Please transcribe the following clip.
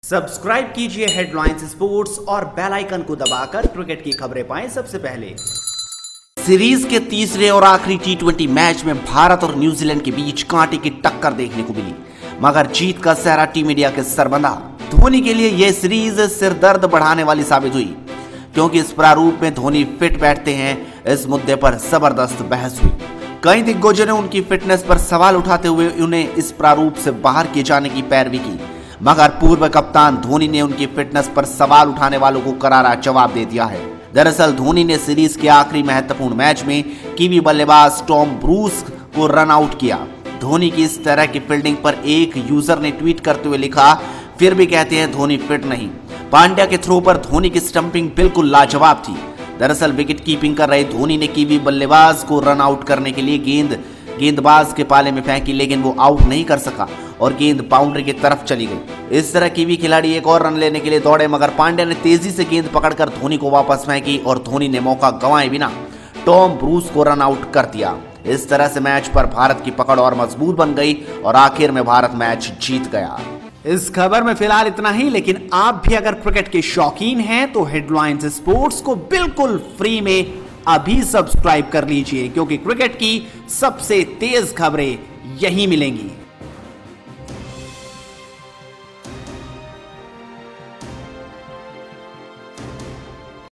Subscribe कीजिए headlines sports और bell icon को दबाकर क्रिकेट की खबरें पाएं सबसे पहले। सीरीज के तीसरे और आखिरी T20 मैच में भारत और न्यूजीलैंड के बीच कांटे की टक्कर देखने को मिली, मगर जीत का सेहरा टीम इंडिया के सर बंधा। धोनी के लिए यह सीरीज सिरदर्द बढ़ाने वाली साबित हुई, क्योंकि इस प्रारूप में धोनी फिट बैठते हैं। इस मुद्दे पर जबरदस्त बहस हुई। कई दिग्गजों ने उनकी फिटनेस पर सवाल उठाते हुए उन्हें इस प्रारूप से बाहर किए जाने की पैरवी की, मगर पूर्व कप्तान धोनी ने उनकी फिटनेस पर सवाल उठाने वालों को करारा जवाब दे दिया है। दरअसल धोनी ने सीरीज के आखिरी महत्वपूर्ण मैच में कीवी बल्लेबाज टॉम ब्रूस को रन आउट किया। धोनी की इस तरह की फील्डिंग पर एक यूजर ने ट्वीट करते हुए लिखा, फिर भी कहते हैं धोनी फिट नहीं। पांड्या के थ्रो पर धोनी की स्टंपिंग बिल्कुल लाजवाब थी। दरअसल विकेट कीपिंग कर रहे धोनी ने कीवी बल्लेबाज को रन आउट करने के लिए गेंदबाज के पाले में फेंकी, लेकिन वो आउट नहीं कर सका और गेंद बाउंड्री की तरफ चली गई। इस तरह कीवी खिलाड़ी एक और रन लेने के लिए दौड़े, मगर पांड्या ने तेजी से गेंद पकड़कर धोनी को वापस फेंकी और धोनी ने मौका गंवाए बिना टॉम ब्रूस को रन आउट कर दिया। इस तरह से मैच पर भारत की पकड़ और मजबूत बन गई और आखिर में भारत मैच जीत गया। इस खबर में फिलहाल इतना ही, लेकिन आप भी अगर क्रिकेट के शौकीन हैं तो हेडलाइंस स्पोर्ट्स को बिल्कुल फ्री में अभी सब्सक्राइब कर लीजिए, क्योंकि क्रिकेट की सबसे तेज खबरें यहीं मिलेंगी।